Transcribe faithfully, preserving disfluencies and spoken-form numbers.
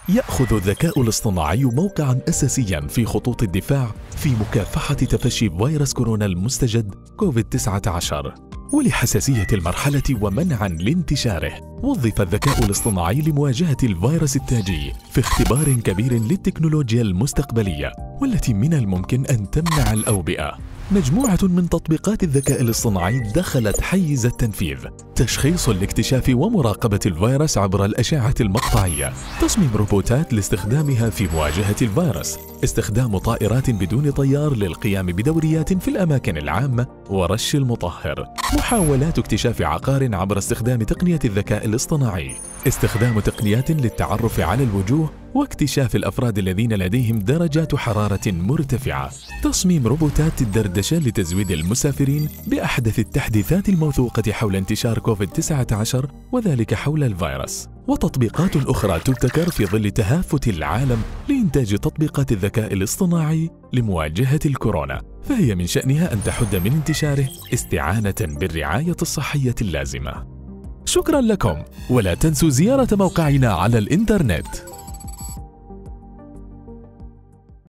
يأخذ الذكاء الاصطناعي موقعاً أساسياً في خطوط الدفاع في مكافحة تفشي فيروس كورونا المستجد كوفيد تسعة عشر. ولحساسية المرحلة ومنعاً لانتشاره، وظف الذكاء الاصطناعي لمواجهة الفيروس التاجي في اختبار كبير للتكنولوجيا المستقبلية، والتي من الممكن أن تمنع الأوبئة. مجموعة من تطبيقات الذكاء الاصطناعي دخلت حيز التنفيذ: تشخيص لاكتشاف ومراقبة الفيروس عبر الأشعة المقطعية، تصميم روبوتات لاستخدامها في مواجهة الفيروس، استخدام طائرات بدون طيار للقيام بدوريات في الأماكن العامة ورش المطهر، محاولات اكتشاف عقار عبر استخدام تقنية الذكاء الاصطناعي، استخدام تقنيات للتعرف على الوجوه واكتشاف الأفراد الذين لديهم درجات حرارة مرتفعة، تصميم روبوتات الدردشة لتزويد المسافرين بأحدث التحديثات الموثوقة حول انتشار كوفيد تسعة عشر وذلك حول الفيروس، وتطبيقات أخرى تبتكر في ظل تهافت العالم لإنتاج تطبيقات الذكاء الاصطناعي لمواجهة الكورونا، فهي من شأنها أن تحد من انتشاره استعانة بالرعاية الصحية اللازمة. شكراً لكم، ولا تنسوا زيارة موقعنا على الإنترنت.